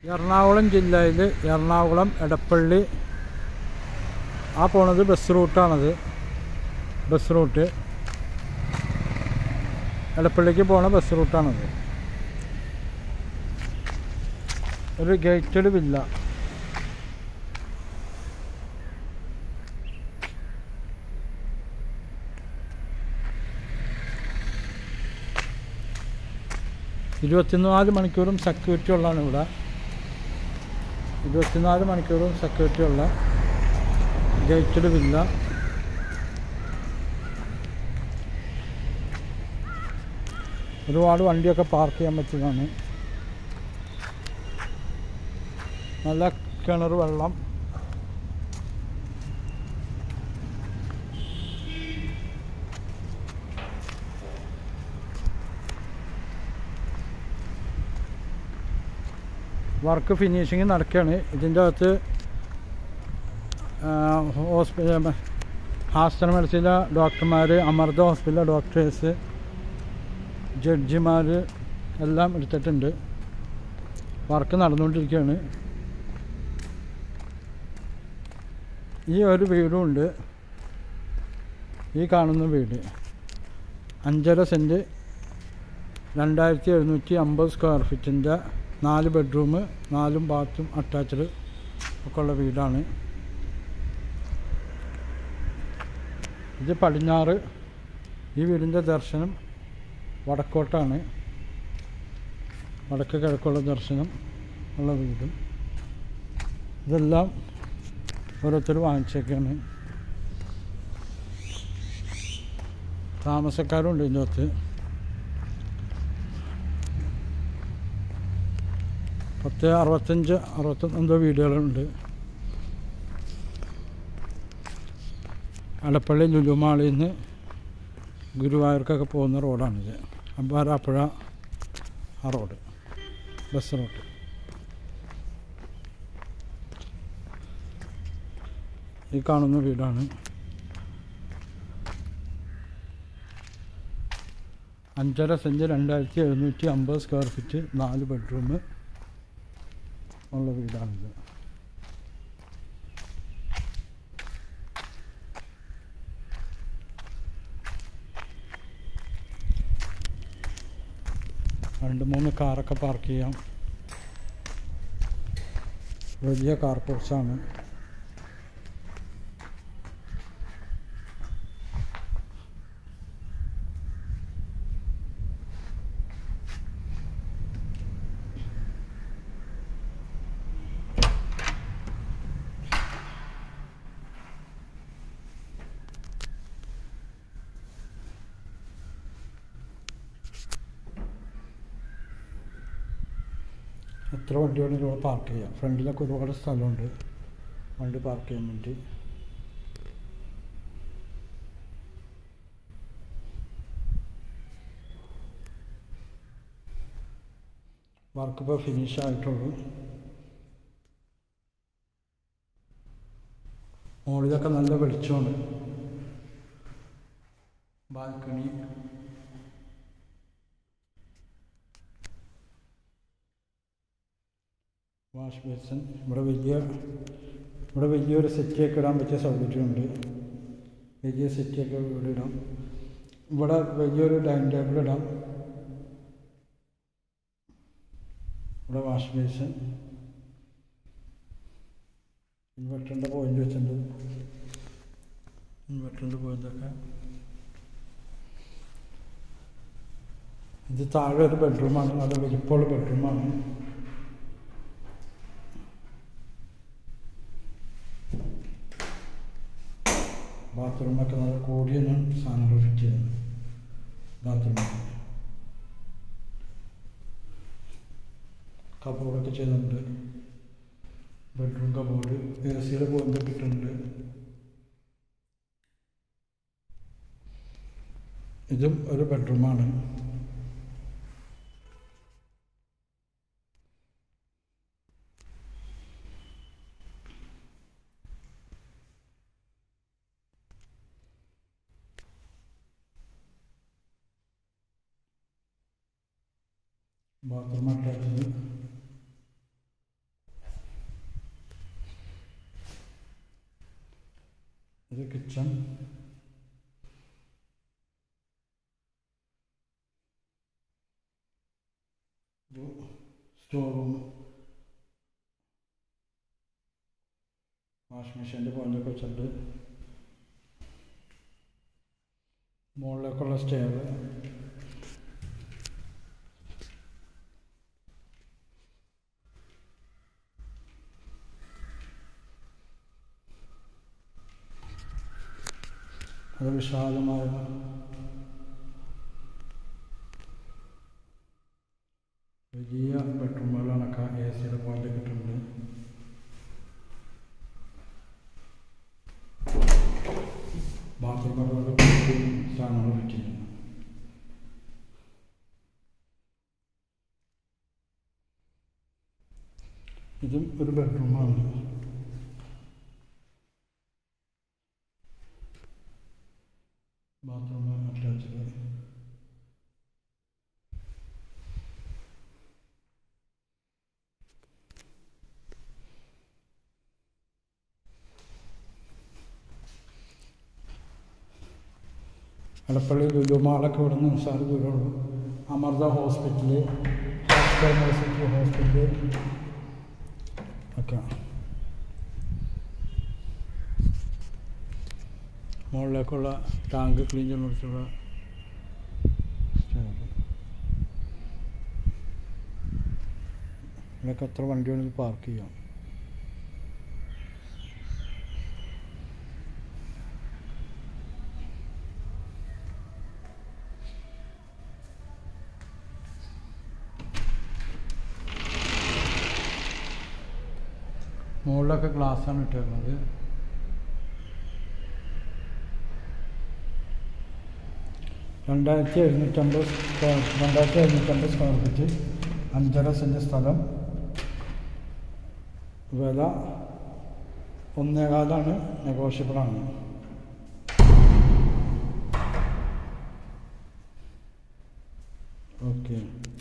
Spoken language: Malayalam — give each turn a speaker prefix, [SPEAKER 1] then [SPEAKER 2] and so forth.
[SPEAKER 1] എറണാകുളം ജില്ലയിൽ എറണാകുളം എടപ്പള്ളി ആ പോണത് ബസ് റൂട്ടാണത്. ബസ് റൂട്ട് എടപ്പള്ളിക്ക് പോണ ബസ് റൂട്ടാണത്. ഒരു ഗേറ്റഡ് വില്ല. ഇരുപത്തിനാല് മണിക്കൂറും സെക്യൂരിറ്റി ഉള്ളതാണ് ഇവിടെ. 24 മണിക്കൂറും സെക്യൂരിറ്റി ഉള്ള ഗേറ്റഡ് വില്ല. ഒരുപാട് വണ്ടിയൊക്കെ പാർക്ക് ചെയ്യാൻ പറ്റിയതാണ്. നല്ല കിണർ വെള്ളം. വർക്ക് ഫിനിഷിങ് നടക്കുകയാണ്. ഇതിൻ്റെ അകത്ത് ഹാസ്റ്റർ മെഡിസിലെ ഡോക്ടർമാർ, അമൃത ഹോസ്പിറ്റലിലെ ഡോക്ടേഴ്സ്, ജഡ്ജിമാർ എല്ലാം എടുത്തിട്ടുണ്ട്. വർക്ക് നടന്നുകൊണ്ടിരിക്കുകയാണ്. ഈ ഒരു വീടുമുണ്ട്. ഈ കാണുന്ന വീട് 5.5 സെൻറ്റ് 2750 സ്ക്വയർ ഫീറ്റിൻ്റെ 4 ബെഡ്റൂം 4 ബാത്തും അറ്റാച്ച്ഡ് ഒക്കെ ഉള്ള വീടാണ്. ഇത് പടിഞ്ഞാറ്. ഈ വീടിൻ്റെ ദർശനം വടക്കോട്ടാണ്. വടക്ക് കിഴക്കുള്ള ദർശനം ഉള്ള വീടും. ഇതെല്ലാം ഓരോരുത്തർ വാങ്ങിച്ചേക്കാണ്. താമസക്കാരുണ്ട് ഇതിൻ്റെ അകത്ത്. 65 വീടുകളുണ്ട്. എടപ്പള്ളി ലുലുമാളിൽ നിന്ന് ഗുരുവായൂർക്കൊക്കെ പോകുന്ന റോഡാണിത്. അമ്പാരാപ്പുഴ ആ റോഡ്, ബസ് റൂട്ട്. ഈ കാണുന്ന വീടാണ്. 5.5 സെൻറ്റ് 2750 സ്ക്വയർ ഫീറ്റ് 4 ബെഡ്റൂം ഉള്ള വീടാണിത്. രണ്ട് മൂന്ന് കാറൊക്കെ പാർക്ക് ചെയ്യാം. വലിയ കാർ പോർച്ചാണ്. എത്ര വണ്ടി വേണമെങ്കിലും ഇവിടെ പാർക്ക് ചെയ്യാം. ഫ്രണ്ടിലൊക്കെ ഒരുപാട് സ്ഥലമുണ്ട് വണ്ടി പാർക്ക് ചെയ്യാൻ വേണ്ടി. വർക്ക് ഇപ്പോൾ ഫിനിഷ് ആയിട്ടുള്ളൂ. മുകളിലൊക്കെ നല്ല വെളിച്ചമാണ്. Balcony, wash basin. ഇവിടെ വലിയൊരു സെറ്റിയൊക്കെ ഇടാൻ പറ്റിയ സൗകര്യമുണ്ട്. വലിയ സെറ്റിയൊക്കെ ഇവിടെ ഇടാം. ഇവിടെ വലിയൊരു ഡൈനിങ് ടേബിൾ ഇടാം. ഇവിടെ വാഷ് ബേസിൻ. ഇൻവെർട്ടറിൻ്റെ പോയിൻ്റ് വെച്ചിട്ടുണ്ട്. ഇൻവെർട്ടറിൻ്റെ പോയിൻ്റൊക്കെ. ഇത് താഴെ ഒരു ബെഡ്റൂമാണ്. നല്ല വലിപ്പമുള്ള ബെഡ്റൂമാണ്. ബാത്റൂമൊക്കെ നല്ല കൂടിയാണ് സാധനങ്ങൾ ഫിറ്റ് ചെയ്യുന്നത്. ബാത്റൂമൊക്കെ കബോർഡൊക്കെ ചെയ്യുന്നുണ്ട്. ബെഡ്റൂം കബോർഡ്, AC പോയിന്റ് ഇട്ടിട്ടുണ്ട്. ഇതും ഒരു ബെഡ്റൂമാണ്. Bathroom attached. ഇത് കിച്ചൺ, ഇത് സ്റ്റോർ റൂം, വാഷിംഗ് മെഷീൻ്റെ പോയിൻ്റൊക്കെ വെച്ചിട്ടുണ്ട്. മുകളിലേക്കുള്ള സ്റ്റെയർ, അത് വിശാലമായ വലിയ ബെഡ്റൂമുകളാണൊക്കെ AC-യുടെ പോയിൻ്റ് കിട്ടുന്നുണ്ട്. ബാത്റൂമുകളുടെ സാധനങ്ങൾ പറ്റിയിരുന്നു. ഇതും ഒരു ബെഡ്റൂമാണ്. Bathroom attached. എടപ്പള്ളി ലുലു മാളൊക്കെ ഇവിടെ നിന്ന് നിസ്സാര ദൂരമുള്ളൂ. അമൃത ഹോസ്പിറ്റല്, യൂണിവേഴ്സിറ്റി ഹോസ്പിറ്റല് ഒക്കെ. മുകളിലേക്കുള്ള ടാങ്ക് ക്ലീൻ ചെയ്യുന്ന ഇവിടെയൊക്കെ എത്ര വണ്ടി വേണമെങ്കിൽ പാർക്ക് ചെയ്യാം. മുകളിലൊക്കെ ഗ്ലാസ്സാണ് ഇട്ടിരുന്നത്. രണ്ടായിരത്തി എഴുന്നൂറ്റമ്പത് സ്ക്വയർ ഫീറ്റ്, 5.5 സെൻറ്റ് സ്ഥലം. വില 1.25 നെഗോഷ്യബിളാണ്. ഓക്കെ.